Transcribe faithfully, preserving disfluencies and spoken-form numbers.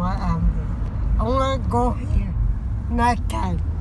what I'm. I want to go here. Nighttime.